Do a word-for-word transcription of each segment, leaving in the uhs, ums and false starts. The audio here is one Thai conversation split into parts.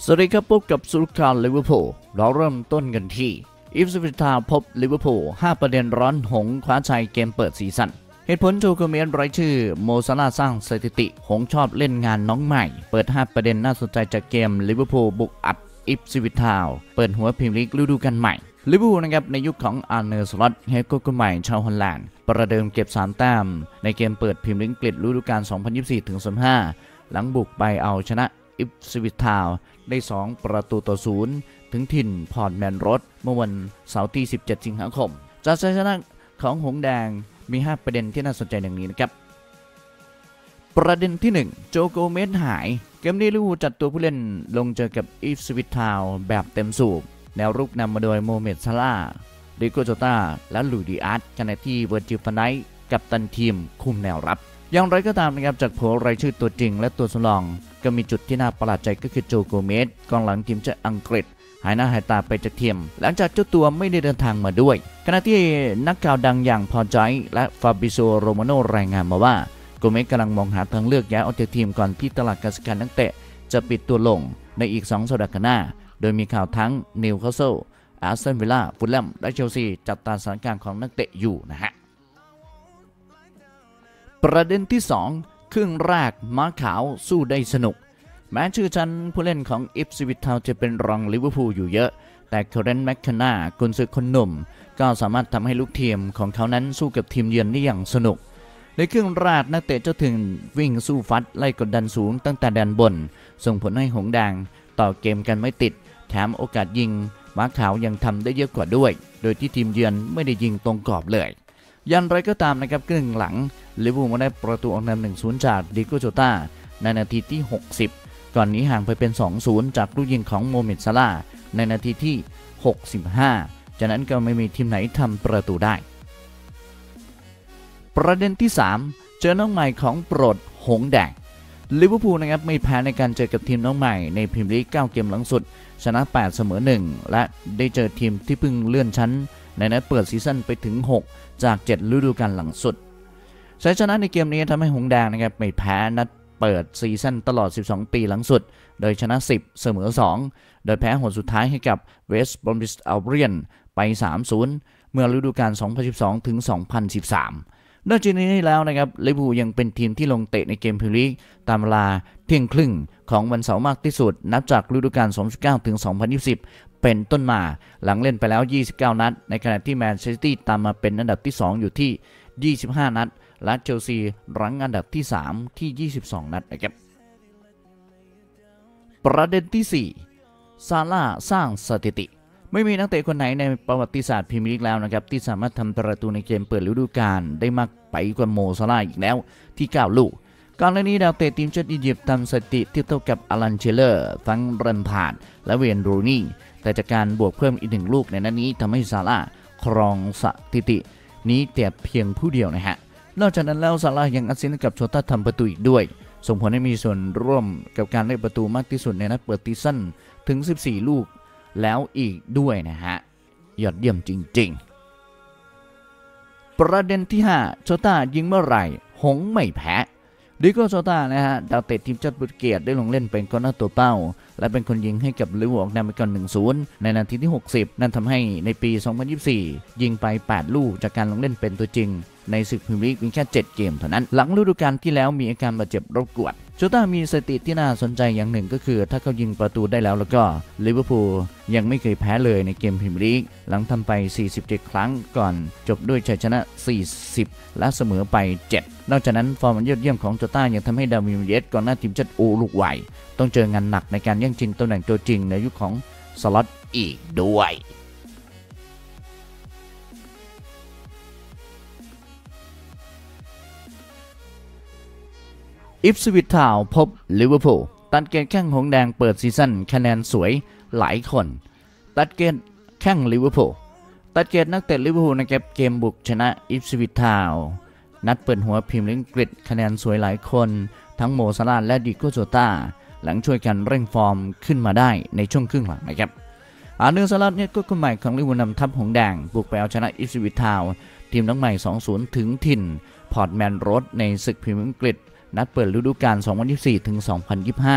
สวัสดีครับพบกับสุรคารลิเวอร์พูลเราเริ่มต้นกันที่อิฟสวิตทาวพบลิเวอร์พูลห้าประเด็นร้อนหงคว้าชัยเกมเปิดซีซั่นเหตุผลโจโกเมสรายชื่อโมซาลาสร้างสถิติหงชอบเล่นงานน้องใหม่เปิดห้าประเด็นน่าสนใจจากเกมลิเวอร์พูลบุกอัดอิฟสวิตทาวเปิดหัวพรีเมียร์ลีกฤดูกาลใหม่ลิเวอร์พูลนะครับในยุคของอาร์เนอร์สล็อตเฮดโค้ชคนใหม่ชาวฮอลแลนด์ประเดิมเก็บสามแต้มในเกมเปิดพรีเมียร์ลีกอังกฤษฤดูกาล สองพันยี่สิบสี่ถึง สองพันยี่สิบห้า หลังบุกไปเอาชนะอิฟสวิตทาวได้สองประตูต่อศูนย์ถึงถิ่นพอร์ตแมนโรดเมื่อวันเสาร์ที่สิบเจ็ดสิงหาคมจากชัยชนะของหงแดงมีห้าประเด็นที่น่าสนใจดังนี้นะครับประเด็นที่หนึ่งโจโกเมสหายเกมนี้ลิเวอร์พูลจัดตัวผู้เล่นลงเจอกับอิฟสวิตทาวแบบเต็มสูบแนวรุกนำมาโดยโมเมดซาลาห์ดิโกโจตาและลุยดิอาร์ตขณะที่เวอร์จิลฟันไดค์กัปตันทีมคุมแนวรับอย่างไรก็ตามนะครับจากโผล่รายชื่อตัวจริงและตัวสำรองก็มีจุดที่น่าประหลาดใจก็คือโจโกเมสกองหลังทีมชาติอังกฤษหายหน้าหายตาไปจากทีมหลังจากเจ้าตัวไม่ได้เดินทางมาด้วยขณะที่นักข่าวดังอย่างพอใจและฟาบิโซโรมาโนรายงานมาว่าโกเมสกำลังมองหาทางเลือกย้ายออกจากทีมก่อนที่ตลาดการซื้อขายนักเตะจะปิดตัวลงในอีกสองสัปดาห์ข้างหน้าโดยมีข่าวทั้งนิวคาสเซิลอาร์เซนอลวิลล่าฟูลแลมและเชลซีจับตาสถานการณ์ของนักเตะอยู่นะฮะประเด็นที่สองครึ่งแรกม้าขาวสู้ได้สนุกแม้ชื่อชั้นผู้เล่นของอิฟสวิตทาวจะเป็นรองลิเวอร์พูลอยู่เยอะแต่เคเรนต์แมคคานากุนซือคนหนุ่มก็สามารถทำให้ลูกทีมของเขานั้นสู้กับทีมเยือนได้อย่างสนุกในครึ่งแรกนักเตะเจ้าถิ่นวิ่งสู้ฟัดไล่กดดันสูงตั้งแต่แดนบนส่งผลให้หงแดงต่อเกมกันไม่ติดแถมโอกาสยิงม้าขาวยังทำได้เยอะกว่าด้วยโดยที่ทีมเยือนไม่ได้ยิงตรงกรอบเลยอย่างไรก็ตามนะครับครึ่งหลังลิเวอร์พูลมาได้ประตูออกนำ หนึ่งศูนย์ จากดิโกโจตาในนาทีที่หกสิบก่อนหนีห่างไปเป็น สองศูนย์ จากลูกยิงของโมเมดซาลาห์ในนาทีที่หกสิบห้าจากนั้นก็ไม่มีทีมไหนทำประตูได้ประเด็นที่สามเจอน้องใหม่ของโปรดหงแดงลิเวอร์พูลนะครับไม่แพ้ในการเจอกับทีมน้องใหม่ในพรีเมียร์ลีกเก้าเกมหลังสุดชนะแปดเสมอหนึ่งและได้เจอทีมที่เพิ่งเลื่อนชั้นในนัดเปิดซีซั่นไปถึงหกจากเจ็ดฤดูกาลหลังสุดชัยชนะในเกมนี้ทำให้หงแดงนะครับไม่แพ้นัดเปิดซีซั่นตลอดสิบสองปีหลังสุดโดยชนะสิบเสมอสองโดยแพ้หนสุดท้ายให้กับเวสต์บรอมิชอัลเบียนไป สามศูนย์ เมื่อฤดูกาล สองพันสิบสองถึงสองพันสิบสามนอกจากนี้แล้วนะครับลิเวอร์พูลยังเป็นทีมที่ลงเตะในเกมพรีเมียร์ลีกตามเวลาเที่ยงครึ่งของวันเสาร์มากที่สุดนับจากฤดูกาล สองพันสิบเก้าถึงสองพันยี่สิบเป็นต้นมาหลังเล่นไปแล้วยี่สิบเก้านัดในขณะที่แมนเชสเตอร์ซิตี้ตามมาเป็นอันดับที่สองอยู่ที่ยี่สิบห้านัดและเชลซีรั้งอันดับที่สามที่ยี่สิบสองนัดนะครับประเด็นที่สี่ซาร่าสร้างสถิติไม่มีนักเตะคนไหนในประวัติศาสตร์พรีเมียร์ลีกแล้วนะครับที่สามารถทำประตูในเกมเปิดฤดูกาลได้มากไปกว่าโมซาลาห์อีกแล้วที่เก้าลูกก่อนหน้านี้ดาวเตะทีมชาติอียิปต์ทำสถิติเทียบเท่ากับอลันเชลเลอร์ฟังแรมพาร์ดและเวนรูนี่แต่จากการบวกเพิ่มอีกหนึ่งลูกในนัดนี้ทำให้ซาร่าครองสถิตินี้แต่เพียงผู้เดียวนะฮะนอกจากนั้นแล้วซาร่ายังอัดซินกับโชต้าทำประตูอีกด้วยส่งผลให้มีส่วนร่วมกับการได้ประตูมากที่สุดในนัดเปิดซีซั่นถึงสิบสี่ลูกแล้วอีกด้วยนะฮะยอดเยี่ยมจริงๆประเด็นที่ห้าโชต้ายิงเมื่อไหร่หงไม่แพ้ดิโกโจตานะฮะดาวเตะทีมชาติโปรตุเกสได้ลงเล่นเป็นกองหน้าตัวเป้าและเป็นคนยิงให้กับลิเวอร์พูลนำไปก่อน หนึ่งศูนย์ ในนาทีที่หกสิบนั่นทำให้ในปี สองพันยี่สิบสี่ ยิงไปแปดลูกจากการลงเล่นเป็นตัวจริงในศึกพรีเมียร์ลีกเพียงแค่เจ็ดเกมเท่านั้นหลังฤดูกาลที่แล้วมีอาการบาดเจ็บรบกวนโจต้ามีสถิติที่น่าสนใจอย่างหนึ่งก็คือถ้าเขายิงประตูได้แล้วแล้วก็ลิเวอร์พูลยังไม่เคยแพ้เลยในเกมพรีเมียร์ลีกหลังทำไปสี่สิบเจ็ดครั้งก่อนจบด้วยชัยชนะสี่สิบและเสมอไปเจ็ดนอกจากนั้นฟอร์มยอดเยี่ยมของโจต้ายังทำให้ดาวินเยสก่อนหน้าทีมชาติอุรุกวัยต้องเจองานหนักในการแย่งชิงตำแหน่งตัวจริงในยุคของสล็อตอีกด้วยอิฟสวิตทาวพบลิเวอร์พูลตัดเกมแข่งหงแดงเปิดซีซั่นคะแนนสวยหลายคนตัดเกมแข่งลิเวอร์พูลตัดเกมนักเตะลิเวอร์พูลนะครับเกมบุกชนะอิฟสวิตทาวนัดเปิดหัวพรีเมียร์ลีกอังกฤษคะแนนสวยหลายคนทั้งโมซาลาห์และดิโกโจตาหลังช่วยกันเร่งฟอร์มขึ้นมาได้ในช่วงครึ่งหลังนะครับอาร์เนอร์สล็อตเนี่ยก็คนใหม่ของลิเวอร์พูลนำทัพหงแดงบุกไปเอาชนะอิฟสวิตทาวทีมน้องใหม่ สองศูนย์ ถึงถิ่นพอร์ตแมนโรดในศึกพรีเมียร์ลีกอังกฤษนัดเปิดฤดูกาล สองพันยี่สิบสี่ถึงสองพันยี่สิบห้า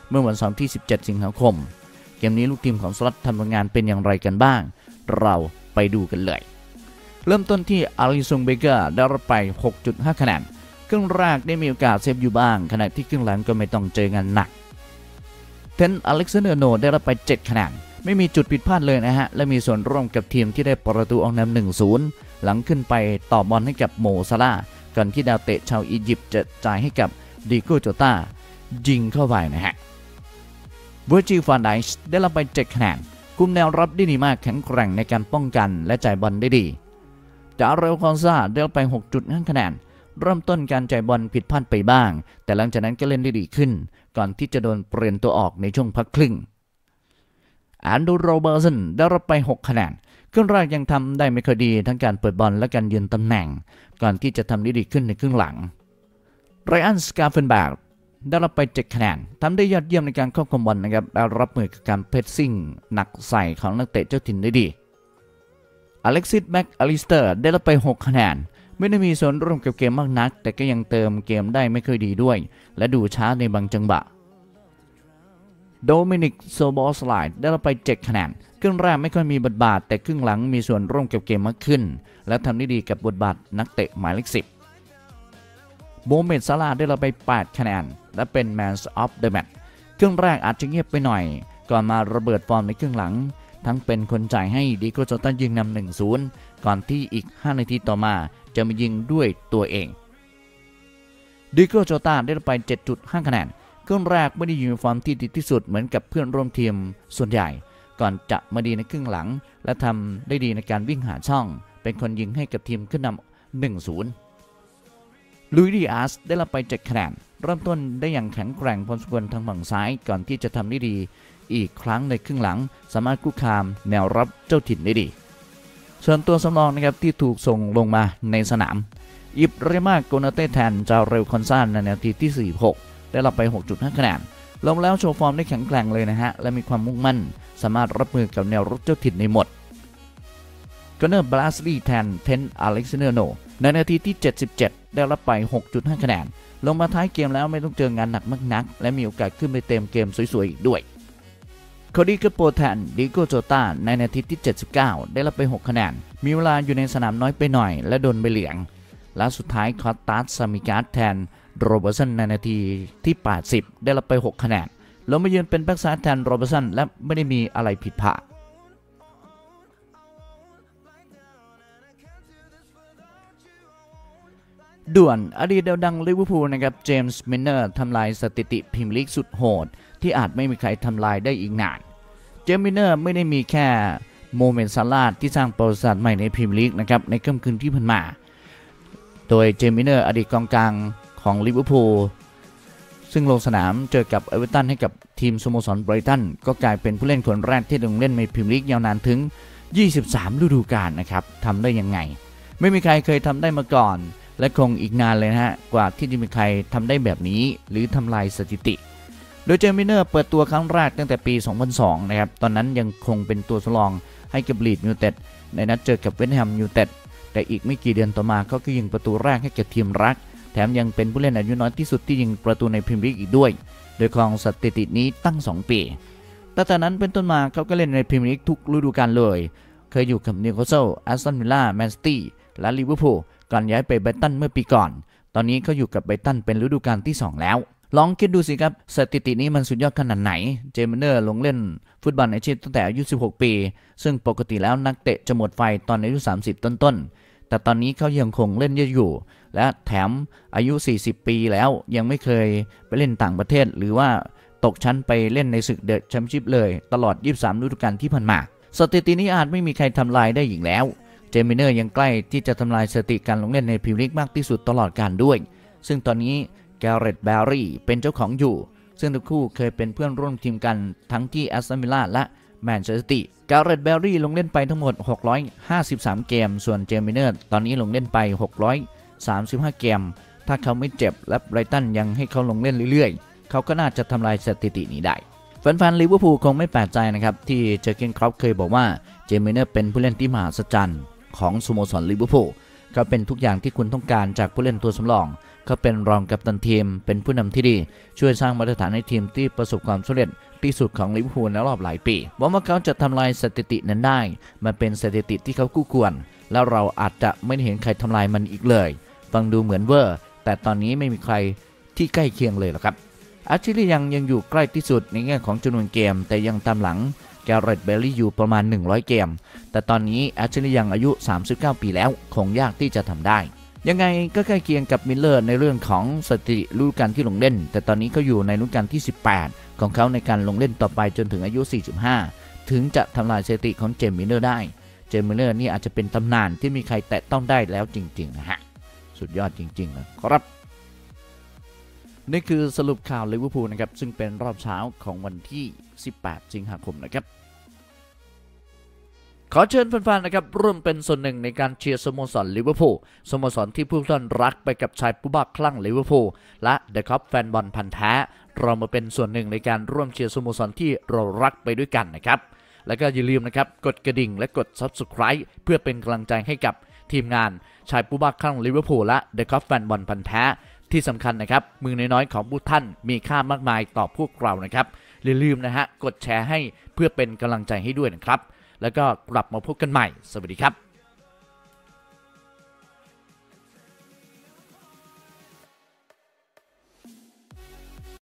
เมื่อวันเสาร์ที่สิบเจ็ดสิงหาคมเกมนี้ลูกทีมของสล็อตทำผลงานเป็นอย่างไรกันบ้างเราไปดูกันเลยเริ่มต้นที่อาริสันเบเกอร์ได้รับไป หกจุดห้า คะแนนครึ่งแรกได้มีโอกาสเซฟอยู่บ้างขณะที่ครึ่งหลังก็ไม่ต้องเจองานหนักเทนอเล็กซานเดอร์โนได้รับไปเจ็ดคะแนนไม่มีจุดผิดพลาดเลยนะฮะและมีส่วนร่วมกับทีมที่ได้ประตูออกนำ หนึ่งศูนย์ หลังขึ้นไปต่อบอลให้กับโมซาลาห์ก่อนที่ดาวเตะชาวอียิปต์จะจ่ายให้กับดิโก้โจตายิงเข้าไปนะฮะเวอร์จิล ฟานไดซ์ได้รับไปเจ็ดคะแนนคุมแนวรับได้ดีมากแข็งแกร่งในการป้องกันและจ่ายบอลได้ดีจาเรล คอนซาได้รับไป หกจุดห้า คะแนนเริ่มต้นการจ่ายบอลผิดพลาดไปบ้างแต่หลังจากนั้นก็เล่นได้ดีขึ้นก่อนที่จะโดนเปลี่ยนตัวออกในช่วงพักครึ่งแอนดรูว์ โรเบอร์สันได้รับไปหกคะแนนครึ่งแรกยังทำได้ไม่ค่อยดีทั้งการเปิดบอลและการยืนตำแหน่งก่อนที่จะทำได้ดีขึ้นในครึ่งหลังไรอัน สกาเฟนแบร์กได้รับไปเจ็ดคะแนนทำได้ยอดเยี่ยมในการควบคุมบอลนะครับและรับมือกับการเพรสซิ่งหนักใส่ของนักเตะเจ้าถิ่นได้ดีอเล็กซิส แม็กอลิสเตอร์ได้รับไปหกคะแนนไม่ได้มีส่วนร่วมกับเกมมากนักแต่ก็ยังเติมเกมได้ไม่ค่อยดีด้วยและดูช้าในบางจังหวะโดมินิก โซบอสไลด์ได้รับไปเจ็ดคะแนนครึ่งแรกไม่ค่อยมีบทบาทแต่ครึ่งหลังมีส่วนร่วมกับเกมมากขึ้นและทำได้ดีกับบทบาทนักเตะหมายเลขสิบโมเมด ซาลาห์ได้รับไปแปดคะแนนและเป็น แมน ออฟ เดอะ แมตช์ ครึ่งแรกอาจจะเงียบไปหน่อยก่อนมาระเบิดฟอร์มในครึ่งหลังทั้งเป็นคนจ่ายให้ดิโก้โจตายิงนำ หนึ่งศูนย์ ก่อนที่อีกห้านาทีต่อมาจะมายิงด้วยตัวเองดิโก้โจตาได้รับไป เจ็ดจุดห้า คะแนนครึ่งแรกไม่ได้อยู่ในฟอร์มที่ดีที่สุดเหมือนกับเพื่อนร่วมทีมส่วนใหญ่ก่อนจะมาดีในครึ่งหลังและทำได้ดีในการวิ่งหาช่องเป็นคนยิงให้กับทีมขึ้นนำ หนึ่งศูนย์ ลุยส์ ดิอาสได้รับไปเจ็ดคะแนนเริ่มต้นได้อย่างแข็งแกร่งพอสมควรทางฝั่งซ้ายก่อนที่จะทำได้ดีอีกครั้งในครึ่งหลังสามารถคุกคามแนวรับเจ้าถิ่นได้ดีส่วนตัวสำรองนะครับที่ถูกส่งลงมาในสนามอิบราฮิมา โกนาเต้ แทนจาเรล คอนซาในนาทีที่สี่สิบหกได้รับไป หกจุดห้า คะแนนลงแล้วโชว์ฟอร์มได้แข็งแกร่งเลยนะฮะและมีความมุ่งมั่นสามารถรับมือกับแนวรุกเจ้าถิ่นในหมดกอนเนอร์ บราสลีย์ แทน เทน อเล็กซานเดอร์โนในนาทีที่เจ็ดสิบเจ็ดได้รับไป หกจุดห้า คะแนนลงมาท้ายเกมแล้วไม่ต้องเจองานหนักมากนักและมีโอกาสขึ้นไปเต็มเกมสวยๆอีกด้วยโคดี้ กาโป แทน ดิโก้โจตาในนาทีที่เจ็ดสิบเก้าได้รับไปหกคะแนนมีเวลาอยู่ในสนามน้อยไปหน่อยและโดนใบเหลืองและสุดท้ายคอตตัส ซามิการ์ด แทน โรเบอร์สันในนาทีที่แปดสิบได้รับไปหกคะแนนลงมายืนเป็นแบ็กซ้ายแทนโรเบอร์สันและไม่ได้มีอะไรผิดพลาดด่วนอดีตดาวดังลิเวอร์พูลนะครับเจมส์ มิลเนอร์ทำลายสถิติพรีเมียร์ลีกสุดโหดที่อาจไม่มีใครทำลายได้อีกนานเจมส์ มิลเนอร์ไม่ได้มีแค่โมเมนต์ ซาลาห์ที่สร้างประวัติศาสตร์ใหม่ในพรีเมียร์ลีกนะครับในค่ำคืนที่ผ่านมาโดยเจมส์ มิลเนอร์อดีตกองกลางของลิเวอร์พูลซึ่งลงสนามเจอกับเอเวอร์ตันให้กับทีมสโมสรไบรตันก็กลายเป็นผู้เล่นคนแรกที่ลงเล่นในพรีเมียร์ลีกยาวนานถึงยี่สิบสามฤดูกาลนะครับทำได้ยังไงไม่มีใครเคยทำได้มาก่อนและคงอีกนานเลยนะฮะกว่าที่จะมีใครทำได้แบบนี้หรือทำลายสถิติโดยเจมส์ มิลเนอร์เปิดตัวครั้งแรกตั้งแต่ปีสองพันสองนะครับตอนนั้นยังคงเป็นตัวสำรองให้กับลีดส์ยูไนเต็ดในนัดเจอกับเวสต์แฮมยูไนเต็ดแต่อีกไม่กี่เดือนต่อมาเขาก็ยิงประตูแรกให้กับทีมรักแถมยังเป็นผู้เล่นอายุน้อยที่สุดที่ยิงประตูในพรีเมียร์ลีกอีกด้วยโดยครองสถิตินี้ตั้งสองปีตั้งแต่นั้นเป็นต้นมาเขาก็เล่นในพรีเมียร์ลีกทุกฤดูกาลเลยเคยอยู่กับนิวคาสเซิล แอสตันวิลล่า แมนซิตี้และลิเวอร์พูลก่อนย้ายไปไบรตันเมื่อปีก่อนตอนนี้เขาอยู่กับไบรตันเป็นฤดูกาลที่สองแล้วลองคิดดูสิครับสถิตินี้มันสุดยอดขนาดไหนเจมส์ มิลเนอร์ลงเล่นฟุตบอลอาชีพตั้งแต่อายุสิบหกปีซึ่งปกติแล้วนักเตะจะหมดไฟตอนอายุสามสิบต้นๆแต่ตอนนี้เขายังคงเล่นเยอะอยู่และแถมอายุสี่สิบปีแล้วยังไม่เคยไปเล่นต่างประเทศหรือว่าตกชั้นไปเล่นในศึกเดอะแชมเปี้ยนชิพเลยตลอดยี่สิบสามฤดูกาลที่ผ่านมาสถิตินี้อาจไม่มีใครทำลายได้อีกแล้วเจมส์ มิลเนอร์ยังใกล้ที่จะทำลายสถิติการลงเล่นในพรีเมียร์ลีกมากที่สุดตลอดกาลด้วยซึ่งตอนนี้แกเรต แบร์รี่เป็นเจ้าของอยู่ซึ่งทั้งคู่เคยเป็นเพื่อนร่วมทีมกันทั้งที่แอสตันวิลล่าและแมนเชสเตอร์ซิตี้แกเรต แบร์รี่ลงเล่นไปทั้งหมดหกร้อยห้าสิบสามเกมส่วนเจมส์ มิลเนอร์ตอนนี้ลงเล่นไปหกร้อยสามสิบห้าเกมถ้าเขาไม่เจ็บและไบรตันยังให้เขาลงเล่นเรื่อยๆเขาก็น่าจะทำลายสถิตินี้ได้แฟนๆลิเวอร์พูลคงไม่แปลกใจนะครับที่เจอร์เกน คล็อปเคยบอกว่าเจมส์ มิลเนอร์เป็นผู้เล่นที่มหัศจรรย์ของสโมสรลิเวอร์พูลเขาเป็นทุกอย่างที่คุณต้องการจากผู้เล่นตัวสำรองเขาเป็นรองกัปตันทีมเป็นผู้นำที่ดีช่วยสร้างมาตรฐานให้ทีมที่ประสบความสำเร็จที่สุดของลิเวอร์พูลในรอบหลายปีหวังว่าเขาจะทำลายสถิตินั้นได้มันเป็นสถิติที่เขาคู่ควรแล้วเราอาจจะไม่เห็นใครทำลายมันอีกเลยฟังดูเหมือนเวอร์แต่ตอนนี้ไม่มีใครที่ใกล้เคียงเลยหรอกครับอาชิริยังยังอยู่ใกล้ที่สุดในแง่ของจำนวนเกมแต่ยังตามหลังแกเรตเบลลี่อยู่ประมาณหนึ่งร้อยเกมแต่ตอนนี้อาชิริยังอายุสามสิบเก้าปีแล้วคงยากที่จะทำได้ยังไงก็ใกล้เคียงกับมิลเลอร์ในเรื่องของสถิติฤดูกาลที่ลงเล่นแต่ตอนนี้เขาอยู่ในฤดูกาลที่สิบแปดของเขาในการลงเล่นต่อไปจนถึงอายุสี่สิบห้าถึงจะทำลายสถิติของเจมส์มิลเลอร์ได้เจมส์มิลเลอร์นี่อาจจะเป็นตำนานที่มีใครแตะต้องได้แล้วจริงๆนะฮะสุดยอดจริงๆนะครับนี่คือสรุปข่าวลิเวอร์พูลนะครับซึ่งเป็นรอบเช้าของวันที่สิบแปดสิงหาคมนะครับขอเชิญแฟนๆนะครับร่วมเป็นส่วนหนึ่งในการเชียร์สโมสรลิเวอร์พูลสโมสรที่ผู้ท่านรักไปกับชายผู้บ้าคลั่งลิเวอร์พูลและเดอะคัพแฟนบอลพันธุ์แท้เรามาเป็นส่วนหนึ่งในการร่วมเชียร์สโมสรที่เรารักไปด้วยกันนะครับแล้วก็อย่าลืมนะครับกดกระดิ่งและกด ซับสไครบ์ เพื่อเป็นกำลังใจให้กับทีมงานชายผู้บ้าคลั่งลิเวอร์พูลและเดอะคัพแฟนบอลพันธุ์แท้ที่สำคัญนะครับมือน้อยๆของผู้ท่านมีค่ามากมายต่อพวกเรานะครับอย่าลืมนะฮะกดแชร์ให้เพื่อเป็นกำลังใจให้ด้วยนะครับแล้วก็กลับมาพบกันใหม่สวัสดีครับ